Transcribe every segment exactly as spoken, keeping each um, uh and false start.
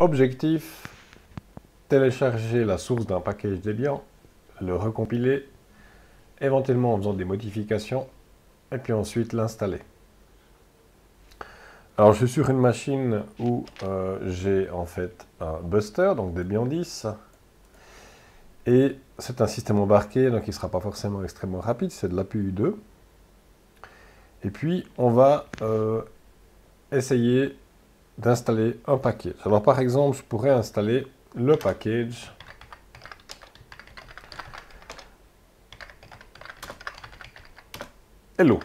objectif, télécharger la source d'un package Debian, le recompiler, éventuellement en faisant des modifications, et puis ensuite l'installer. Alors je suis sur une machine où euh, j'ai en fait un Buster, donc Debian dix, et c'est un système embarqué, donc il ne sera pas forcément extrêmement rapide, c'est de l'A P U deux. Et puis on va euh, essayer d'installer un package. Alors par exemple, je pourrais installer le package Hello.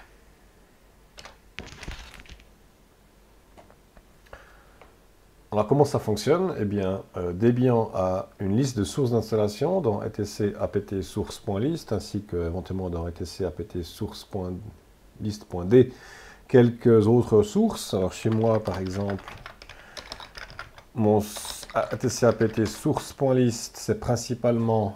Alors comment ça fonctionne? Eh bien, euh, Debian a une liste de sources d'installation dans etc apt source.list ainsi que éventuellement dans etc apt source.list.d quelques autres sources. Alors chez moi par exemple, mon etc apt source.list c'est principalement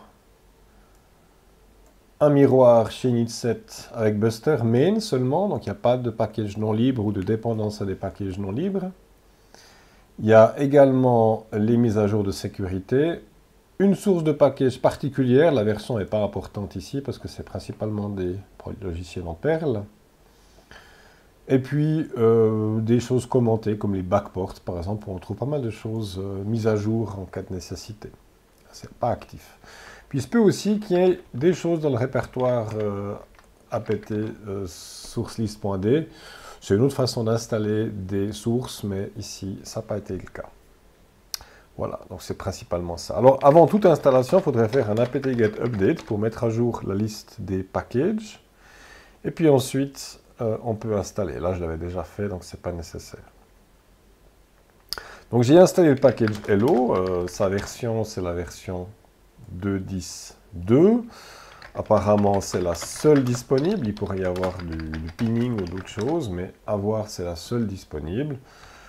un miroir chez Initset avec Buster main seulement, donc il n'y a pas de package non libre ou de dépendance à des packages non libres. Il y a également les mises à jour de sécurité, une source de package particulière, la version n'est pas importante ici parce que c'est principalement des logiciels en Perl. Et puis euh, des choses commentées comme les backports par exemple, où on trouve pas mal de choses euh, mises à jour en cas de nécessité. C'est pas actif. Puis il se peut aussi qu'il y ait des choses dans le répertoire euh, apt euh, sourcelist.d. C'est une autre façon d'installer des sources, mais ici, ça n'a pas été le cas. Voilà, donc c'est principalement ça. Alors, avant toute installation, il faudrait faire un apt-get update pour mettre à jour la liste des packages. Et puis ensuite, euh, on peut installer. Là, je l'avais déjà fait, donc ce n'est pas nécessaire. Donc, j'ai installé le package Hello. Euh, sa version, c'est la version deux point dix point deux. Apparemment, c'est la seule disponible. Il pourrait y avoir du, du pinning ou d'autres choses, mais à voir, c'est la seule disponible.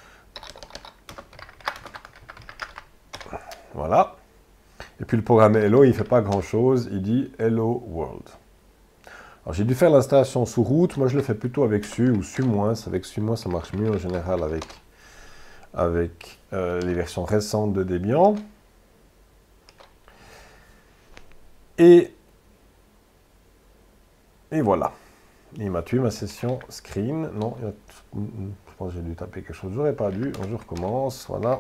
Voilà. Et puis le programme Hello, il ne fait pas grand-chose. Il dit Hello World. Alors, j'ai dû faire l'installation sous root. Moi, je le fais plutôt avec Su ou Su-. Avec Su-, ça marche mieux en général avec, avec euh, les versions récentes de Debian. Et Et voilà. Il m'a tué ma session screen. Non, il a... je pense que j'ai dû taper quelque chose. J'aurais pas dû. Je recommence. Voilà.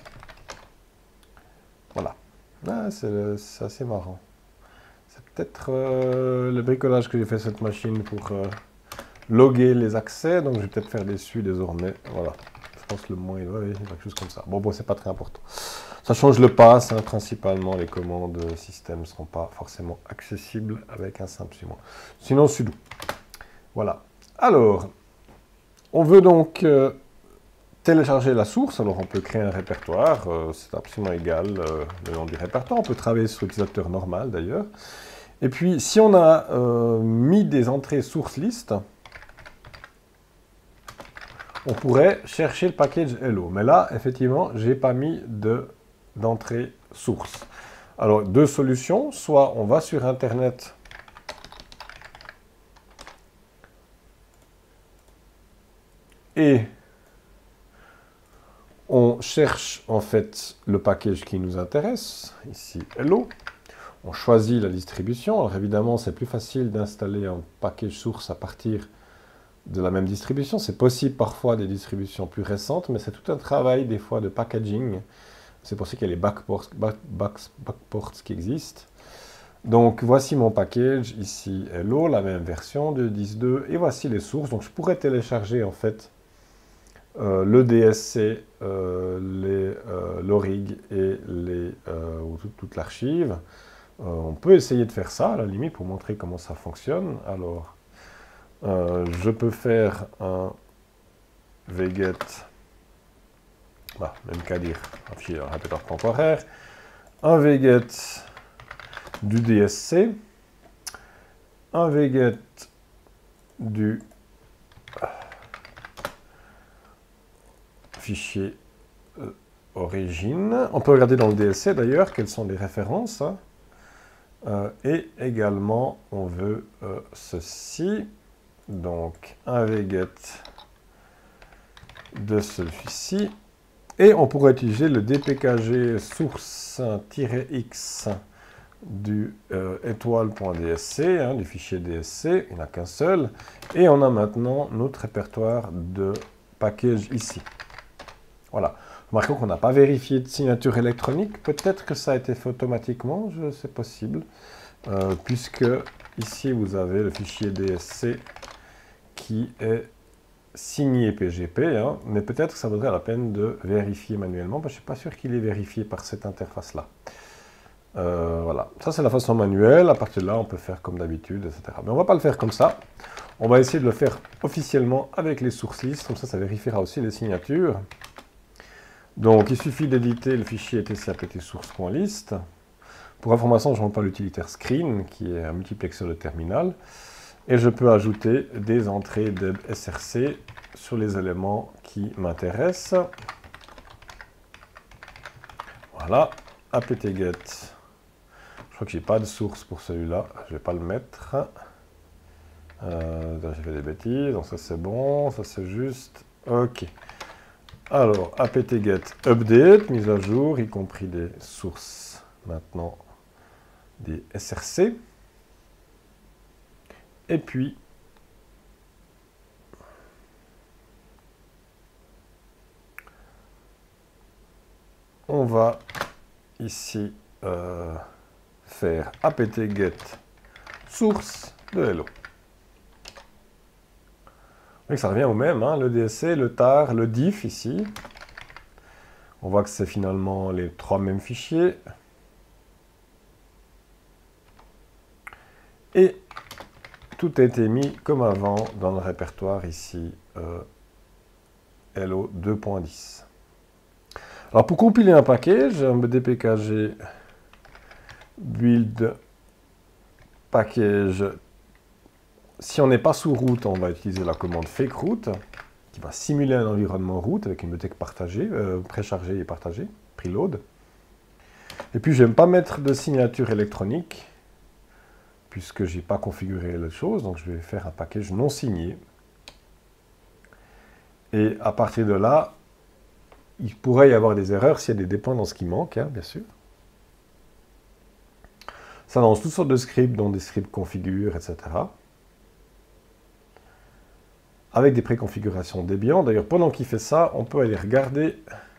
Voilà. Ah, c'est assez marrant. C'est peut-être euh, le bricolage que j'ai fait sur cette machine pour euh, loguer les accès. Donc je vais peut-être faire des su désormais. Voilà. Je pense que le moins il doit aller. Quelque chose comme ça. Bon, bon, c'est pas très important. Ça change le pass. Hein, principalement, les commandes système ne seront pas forcément accessibles avec un simple sudo. Sinon, sudo. Voilà. Alors, on veut donc euh, télécharger la source. Alors, on peut créer un répertoire. Euh, c'est absolument égal euh, le nom du répertoire. On peut travailler sur l'utilisateur normal, d'ailleurs. Et puis, si on a euh, mis des entrées source list, on pourrait chercher le package Hello. Mais là, effectivement, je n'ai pas mis d'entrée source. Alors, deux solutions. Soit on va sur Internet... Et on cherche en fait le package qui nous intéresse, ici Hello. On choisit la distribution. Alors évidemment, c'est plus facile d'installer un package source à partir de la même distribution. C'est possible parfois des distributions plus récentes, mais c'est tout un travail des fois de packaging. C'est pour ça qu'il y a les backports, back, back, backports qui existent. Donc voici mon package, ici Hello, la même version de dix point deux, et voici les sources. Donc je pourrais télécharger en fait Euh, le D S C, euh, l'Orig euh, et les, euh, ou tout, toute l'archive. Euh, on peut essayer de faire ça, à la limite, pour montrer comment ça fonctionne. Alors, euh, je peux faire un wget, bah, même qu'à dire, un fichier répéteur temporaire, un wget du D S C, un wget du fichier euh, origine. On peut regarder dans le D S C d'ailleurs quelles sont les références. Hein. Euh, et également, on veut euh, ceci. Donc, un wget de celui-ci. Et on pourrait utiliser le dpkg source-x du euh, étoile.dsc, hein, du fichier D S C, il n'y en a qu'un seul. Et on a maintenant notre répertoire de package ici. Voilà. Remarquons qu'on n'a pas vérifié de signature électronique. Peut-être que ça a été fait automatiquement, c'est possible. Euh, puisque ici vous avez le fichier D S C qui est signé P G P, hein, mais peut-être que ça vaudrait la peine de vérifier manuellement, parce que je ne suis pas sûr qu'il est vérifié par cette interface-là. Euh, voilà, ça c'est la façon manuelle, à partir de là on peut faire comme d'habitude, et cetera. Mais on ne va pas le faire comme ça, on va essayer de le faire officiellement avec les sources listes, comme ça ça vérifiera aussi les signatures. Donc il suffit d'éditer le fichier tcapt source.list. Pour information, je ne rends pas l'utilitaire screen, qui est un multiplexeur de terminal. Et je peux ajouter des entrées de S R C sur les éléments qui m'intéressent. Voilà, apt-get. Je crois que j'ai pas de source pour celui-là, je vais pas le mettre. Euh, j'ai fait des bêtises, donc ça c'est bon, ça c'est juste. Ok. Alors, apt-get update, mise à jour, y compris des sources maintenant des S R C. Et puis, on va ici euh, faire apt-get source de hello. Donc ça revient au même, hein, le D S C, le tar, le diff ici. On voit que c'est finalement les trois mêmes fichiers. Et tout a été mis comme avant dans le répertoire ici, euh, hello deux point dix. Alors pour compiler un package, dpkg build package, si on n'est pas sous root, on va utiliser la commande fake root, qui va simuler un environnement root avec une bibliothèque partagée, euh, préchargée et partagée, preload. Et puis je n'aime pas mettre de signature électronique, puisque je n'ai pas configuré la chose, donc je vais faire un package non signé. Et à partir de là, il pourrait y avoir des erreurs s'il y a des dépendances qui manquent, hein, bien sûr. Ça lance toutes sortes de scripts, dont des scripts configure, et cetera. Avec des préconfigurations Debian. D'ailleurs, pendant qu'il fait ça, on peut aller regarder.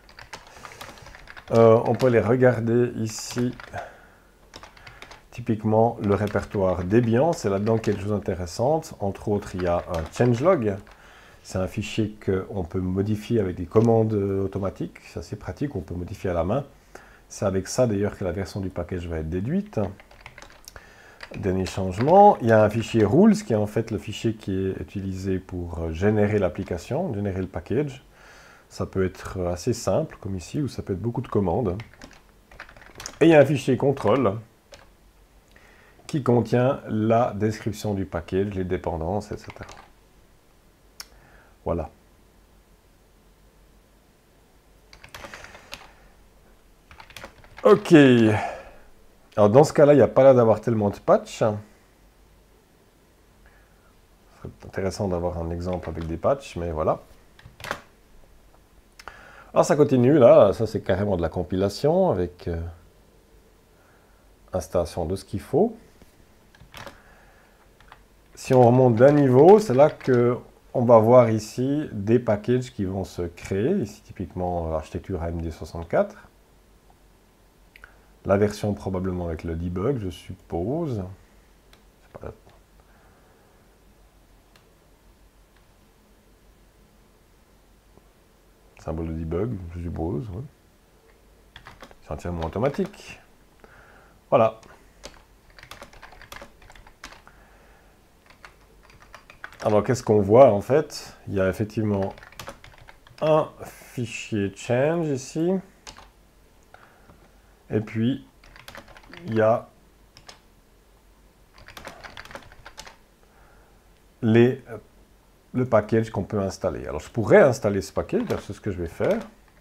Euh, on peut aller regarder ici, typiquement, le répertoire Debian. C'est là-dedans qu'il y a des choses intéressantes. Entre autres, il y a un changelog. C'est un fichier qu'on peut modifier avec des commandes automatiques. C'est assez pratique, on peut modifier à la main. C'est avec ça d'ailleurs que la version du package va être déduite. Dernier changement, il y a un fichier rules qui est en fait le fichier qui est utilisé pour générer l'application, générer le package. Ça peut être assez simple comme ici, ou ça peut être beaucoup de commandes. Et il y a un fichier contrôle qui contient la description du package, les dépendances, et cetera. Voilà. Ok. Alors dans ce cas-là, il n'y a pas l'air d'avoir tellement de patchs. Ce serait intéressant d'avoir un exemple avec des patchs, mais voilà. Alors ça continue là, ça c'est carrément de la compilation avec euh, installation de ce qu'il faut. Si on remonte d'un niveau, c'est là que on va voir ici des packages qui vont se créer, ici typiquement l'architecture A M D soixante-quatre. La version probablement avec le debug, je suppose. Pas... Symbole de debug, je suppose. Ouais. C'est entièrement automatique. Voilà. Alors, qu'est-ce qu'on voit en fait? Il y a effectivement un fichier change ici. Et puis, il y a les, le package qu'on peut installer. Alors, je pourrais installer ce package, c'est ce que je vais faire.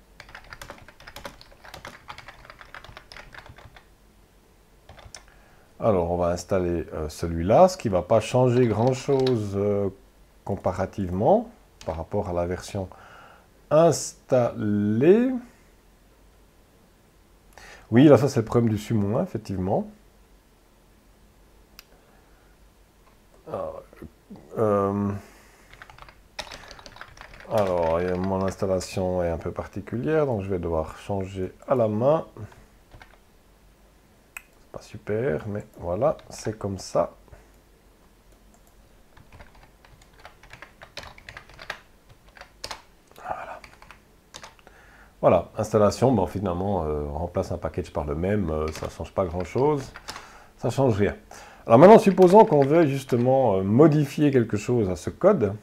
Alors, on va installer euh, celui-là, ce qui ne va pas changer grand-chose euh, comparativement par rapport à la version installer. Oui, là, ça, c'est le problème du summon, hein, effectivement. Alors, euh, alors, mon installation est un peu particulière, donc je vais devoir changer à la main. C'est pas super, mais voilà, c'est comme ça. Voilà. Voilà, installation, bon, finalement, euh, on remplace un package par le même, euh, ça ne change pas grand-chose, ça ne change rien. Alors maintenant, supposons qu'on veut justement euh, modifier quelque chose à ce code.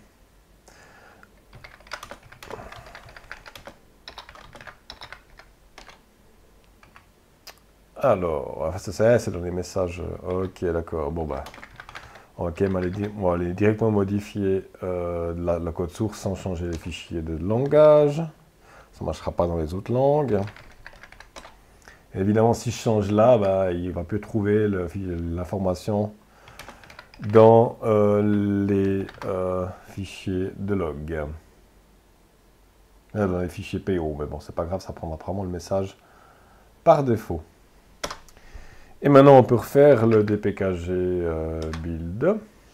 Alors, c'est ça, c'est dans les messages. Ok, d'accord. Bon, bah. Ok, on va aller, on va aller directement modifier euh, la, la code source sans changer les fichiers de langage. Ça ne marchera pas dans les autres langues. Et évidemment, si je change là, bah, il ne va plus trouver l'information dans euh, les euh, fichiers de log. Dans les fichiers P O. Mais bon, c'est pas grave, ça prendra probablement le message par défaut. Et maintenant, on peut refaire le D P K G euh, build.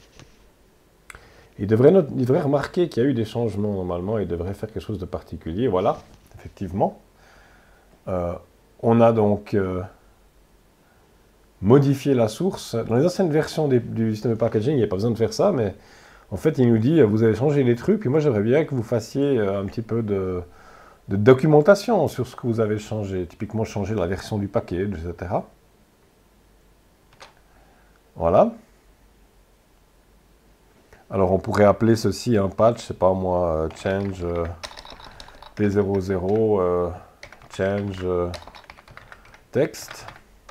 Il devrait, il devrait remarquer qu'il y a eu des changements normalement. Il devrait faire quelque chose de particulier. Voilà, effectivement. Euh, on a donc euh, modifié la source. Dans les anciennes versions des, du système de packaging, il n'y a pas besoin de faire ça, mais en fait, il nous dit, vous avez changé les trucs, et moi, j'aimerais bien que vous fassiez un petit peu de, de documentation sur ce que vous avez changé. Typiquement, changer la version du package, et cetera. Voilà. Alors, on pourrait appeler ceci un patch, c'est pas moi, change euh, P zéro zéro, euh, change euh, text.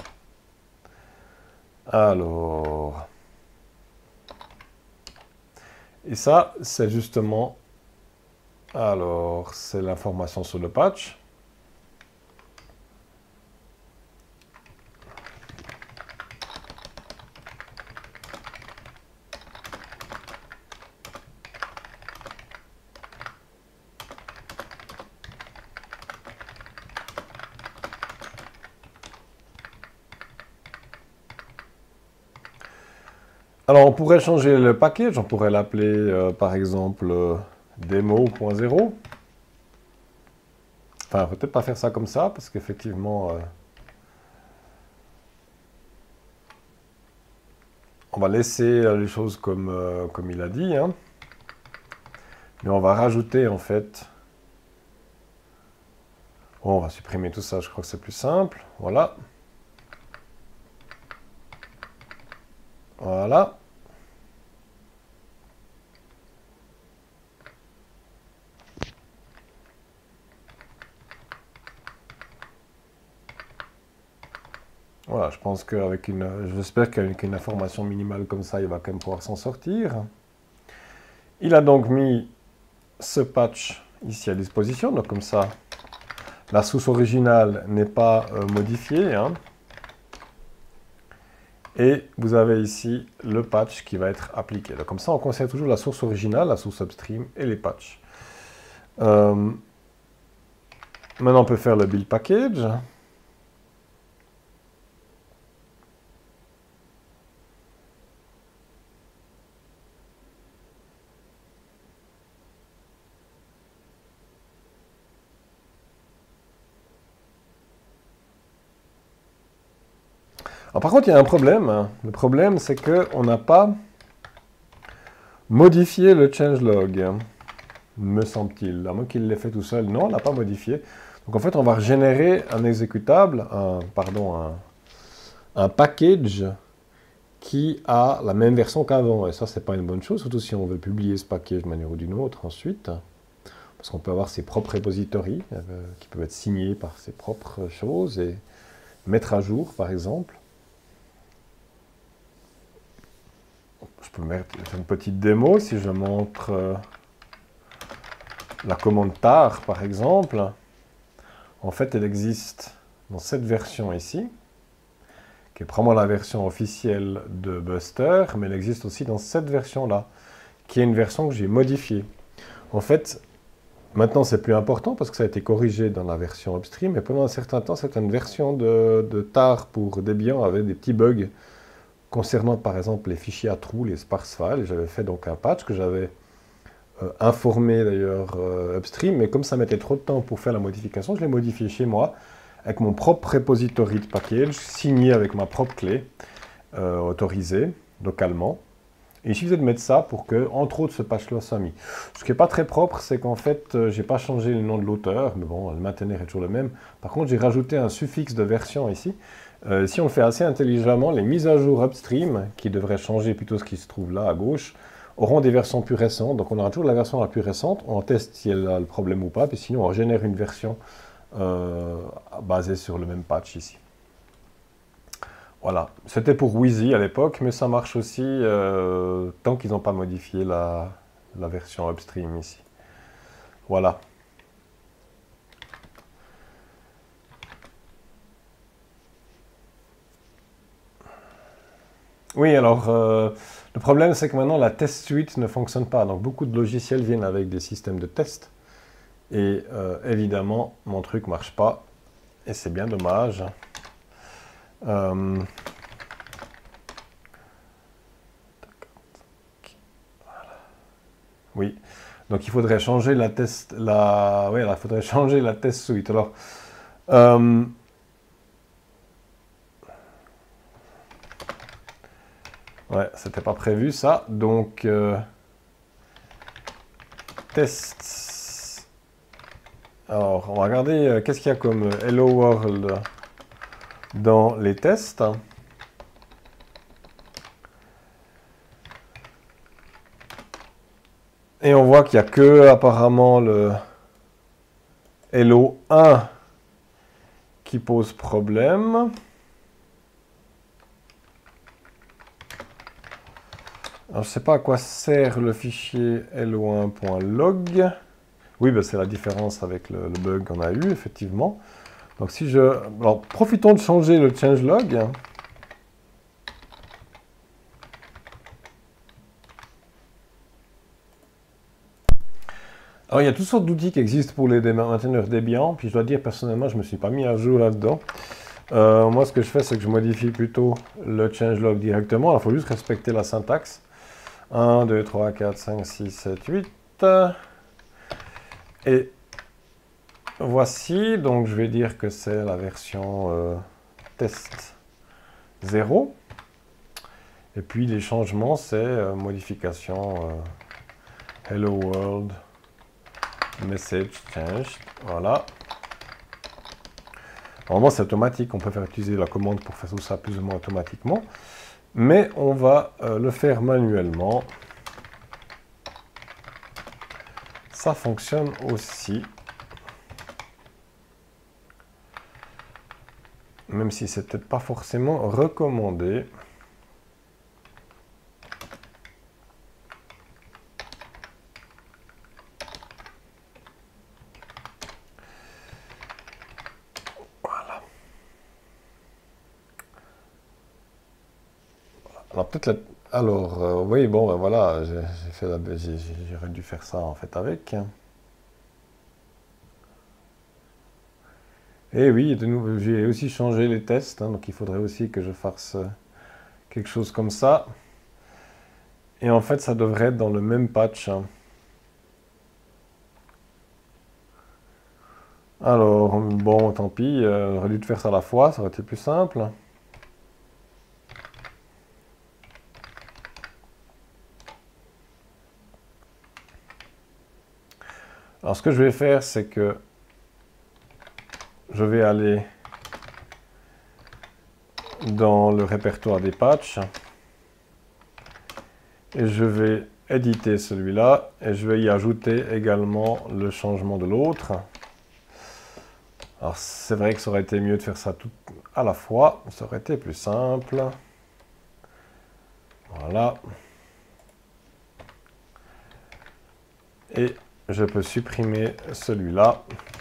Alors, et ça, c'est justement, alors, c'est l'information sur le patch. Alors, on pourrait changer le package, on pourrait l'appeler, euh, par exemple, euh, démo point zéro. Enfin, peut-être pas faire ça comme ça, parce qu'effectivement, euh, on va laisser les choses comme, euh, comme il a dit, hein. Mais on va rajouter, en fait... Bon, on va supprimer tout ça, je crois que c'est plus simple. Voilà. Voilà. Voilà, je pense qu'avec une... J'espère qu'avec une information minimale comme ça, il va quand même pouvoir s'en sortir. Il a donc mis ce patch ici à disposition, donc comme ça, la source originale n'est pas euh, modifiée, hein. Et vous avez ici le patch qui va être appliqué. Donc comme ça, on conserve toujours la source originale, la source upstream et les patchs. Euh, maintenant, on peut faire le build package. Alors, par contre, il y a un problème. Le problème, c'est qu'on n'a pas modifié le changelog, me semble-t-il. À moins qu'il l'ait fait tout seul. Non, on n'a pas modifié. Donc, en fait, on va régénérer un exécutable, un, pardon, un, un package qui a la même version qu'avant. Et ça, c'est pas une bonne chose, surtout si on veut publier ce package d'une manière ou d'une autre ensuite. Parce qu'on peut avoir ses propres repositories euh, qui peuvent être signés par ses propres choses et mettre à jour, par exemple. Je peux mettre une petite démo si je montre euh, la commande tar, par exemple. En fait, elle existe dans cette version ici, qui est probablement la version officielle de Buster, mais elle existe aussi dans cette version-là, qui est une version que j'ai modifiée. En fait, Maintenant, c'est plus important parce que ça a été corrigé dans la version upstream, mais pendant un certain temps, certaines versions de, de tar pour Debian avaient des petits bugs concernant, par exemple, les fichiers à trous, les sparse files. J'avais fait donc un patch que j'avais euh, informé d'ailleurs euh, upstream, mais comme ça mettait trop de temps pour faire la modification, je l'ai modifié chez moi avec mon propre repository de package, signé avec ma propre clé, euh, autorisée localement. Et il suffisait de mettre ça pour que, entre autres, ce patch-là soit mis. Ce qui n'est pas très propre, c'est qu'en fait, euh, j'ai pas changé le nom de l'auteur, mais bon, le maintenir est toujours le même. Par contre, j'ai rajouté un suffixe de version ici. Euh, si on le fait assez intelligemment, les mises à jour upstream, qui devraient changer plutôt ce qui se trouve là à gauche, auront des versions plus récentes. Donc on aura toujours la version la plus récente, on teste si elle a le problème ou pas, puis sinon on génère une version euh, basée sur le même patch ici. Voilà, c'était pour Wheezy à l'époque, mais ça marche aussi euh, tant qu'ils n'ont pas modifié la, la version upstream ici. Voilà. Oui, alors, euh, le problème, c'est que maintenant, la test suite ne fonctionne pas. Donc, beaucoup de logiciels viennent avec des systèmes de test. Et euh, évidemment, mon truc ne marche pas. Et c'est bien dommage. Euh, oui. Donc, il faudrait changer la test... La, oui, il faudrait changer la test suite. Alors... Euh, Ouais, c'était pas prévu ça. Donc, euh, test. Alors, on va regarder euh, qu'est-ce qu'il y a comme euh, Hello World dans les tests. Et on voit qu'il n'y a que apparemment le Hello un qui pose problème. Alors, je ne sais pas à quoi sert le fichier hello un point log. Oui, ben, c'est la différence avec le, le bug qu'on a eu, effectivement. Donc, si je... Alors, profitons de changer le changelog. Alors, il y a toutes sortes d'outils qui existent pour les mainteneurs Debian. Puis, je dois dire, personnellement, je ne me suis pas mis à jour là-dedans. Euh, moi, ce que je fais, c'est que je modifie plutôt le changelog directement. Alors, il faut juste respecter la syntaxe. un, deux, trois, quatre, cinq, six, sept, huit. Et voici, donc je vais dire que c'est la version euh, test zéro. Et puis les changements, c'est euh, modification euh, hello world message changed. Voilà. Normalement, c'est automatique. On peut faire utiliser la commande pour faire tout ça plus ou moins automatiquement. Mais on va euh, le faire manuellement. Ça fonctionne aussi. Même si c'est peut-être pas forcément recommandé. Voilà. Alors peut-être la... Alors, euh, oui, bon, ben voilà, j'ai fait la... j'aurais dû faire ça en fait avec. Et oui, j'ai aussi changé les tests, hein, donc il faudrait aussi que je fasse quelque chose comme ça. Et en fait, ça devrait être dans le même patch. Hein. Alors, bon, tant pis, euh, j'aurais dû faire ça à la fois, ça aurait été plus simple. Alors, ce que je vais faire, c'est que je vais aller dans le répertoire des patchs et je vais éditer celui-là et je vais y ajouter également le changement de l'autre. Alors c'est vrai que ça aurait été mieux de faire ça tout à la fois, ça aurait été plus simple. Voilà. Et je peux supprimer celui-là.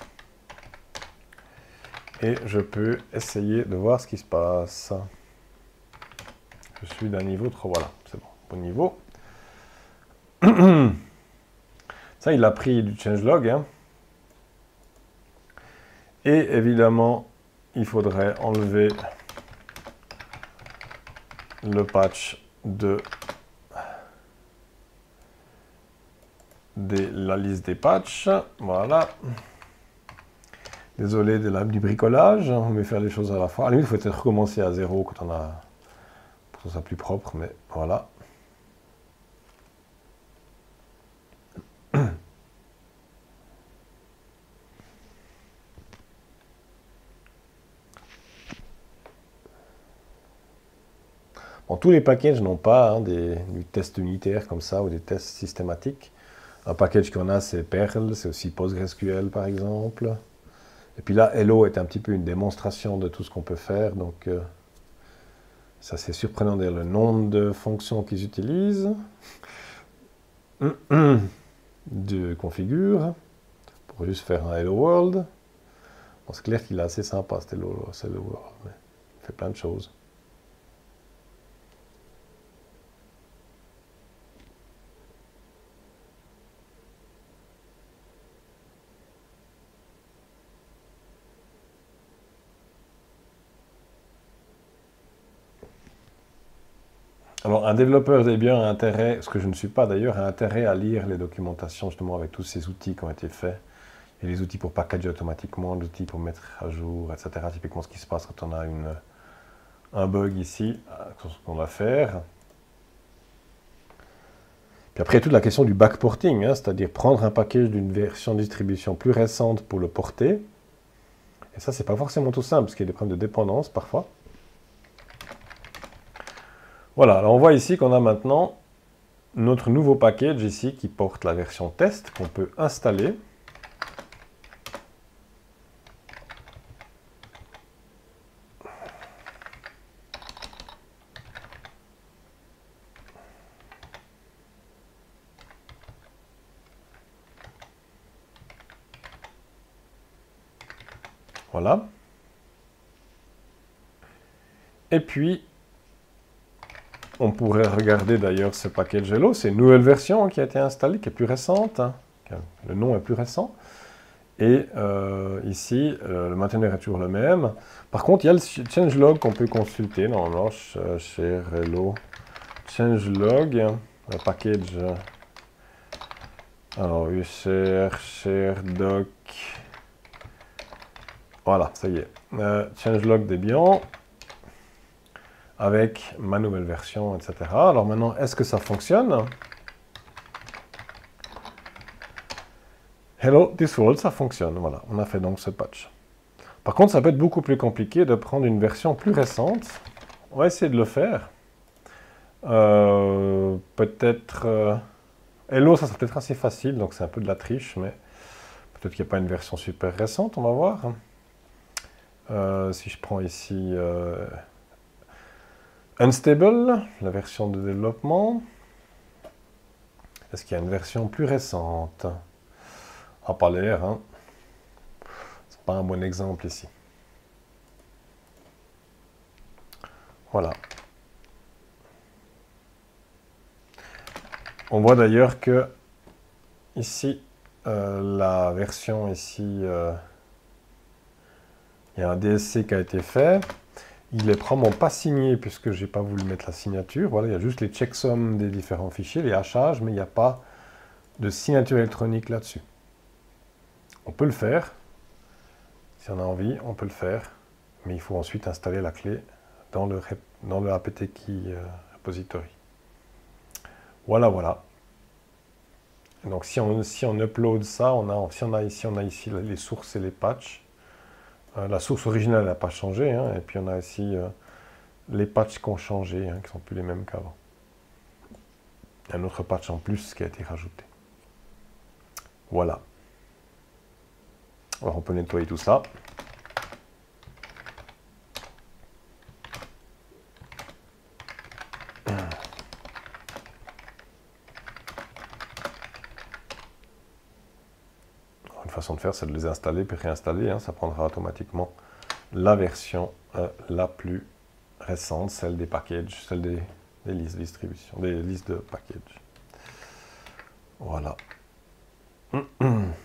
Et je peux essayer de voir ce qui se passe. Je suis d'un niveau trop... Voilà, c'est bon, bon niveau. Ça, il a pris du changelog. Hein. Et évidemment, il faudrait enlever le patch de, de la liste des patchs. Voilà. Désolé de la, du bricolage, on va faire les choses à la fois. À la limite, il faut peut-être recommencer à zéro quand on a, pour que ça soit plus propre, mais voilà. Bon, tous les packages n'ont pas hein, des, du test unitaire comme ça ou des tests systématiques. Un package qu'on a, c'est Perl, c'est aussi PostgreSQL par exemple. Et puis là, Hello est un petit peu une démonstration de tout ce qu'on peut faire. Donc, euh, ça c'est surprenant d'ailleurs le nombre de fonctions qu'ils utilisent. De configure pour juste faire un Hello World. Bon, c'est clair qu'il est assez sympa, cet Hello, cet Hello World. Mais il fait plein de choses. Alors, un développeur Debian a intérêt, ce que je ne suis pas d'ailleurs, a intérêt à lire les documentations justement avec tous ces outils qui ont été faits. Il y a les outils pour packager automatiquement, les outils pour mettre à jour, et cetera. Typiquement ce qui se passe quand on a une, un bug ici, ce qu'on va faire. Puis après, toute la question du backporting, hein, c'est-à-dire prendre un package d'une version de distribution plus récente pour le porter. Et ça, c'est pas forcément tout simple, parce qu'il y a des problèmes de dépendance parfois. Voilà, alors on voit ici qu'on a maintenant notre nouveau package ici qui porte la version test qu'on peut installer. Voilà. Et puis, on pourrait regarder d'ailleurs ce package Hello, c'est une nouvelle version qui a été installée, qui est plus récente. Hein. Le nom est plus récent. Et euh, ici, euh, le mainteneur est toujours le même. Par contre, il y a le changelog qu'on peut consulter. Normalement, chez Hello, changelog, le package. Alors, usr, share, doc. Voilà, ça y est. Euh, changelog Debian. Avec ma nouvelle version, et cetera. Alors maintenant, est-ce que ça fonctionne? Hello, this world, ça fonctionne. Voilà, on a fait donc ce patch. Par contre, ça peut être beaucoup plus compliqué de prendre une version plus récente. On va essayer de le faire. Euh, peut-être... Euh, Hello, ça sera peut-être assez facile, donc c'est un peu de la triche, mais peut-être qu'il n'y a pas une version super récente, on va voir. Euh, si je prends ici... Euh, Unstable, la version de développement. Est-ce qu'il y a une version plus récente? Ah, pas l'air, hein. C'est pas un bon exemple ici. Voilà. On voit d'ailleurs que ici, euh, la version ici, euh, il y a un D S C qui a été fait. Il est probablement pas signé puisque j'ai pas voulu mettre la signature. Voilà, il y a juste les checksums des différents fichiers, les hachages, mais il n'y a pas de signature électronique là-dessus. On peut le faire. Si on a envie, on peut le faire. Mais il faut ensuite installer la clé dans le, dans le apt-key euh, repository. Voilà, voilà. Donc si on, si on upload ça, on a, si on a ici, on a ici les sources et les patchs. Euh, la source originale n'a pas changé, hein, et puis on a ici euh, les patchs qui ont changé, hein, qui ne sont plus les mêmes qu'avant. Un autre patch en plus qui a été rajouté. Voilà. Alors on peut nettoyer tout ça. Une façon de faire, c'est de les installer puis réinstaller. Hein, ça prendra automatiquement la version euh, la plus récente, celle des packages, celle des, des listes de distribution, des listes de packages. Voilà.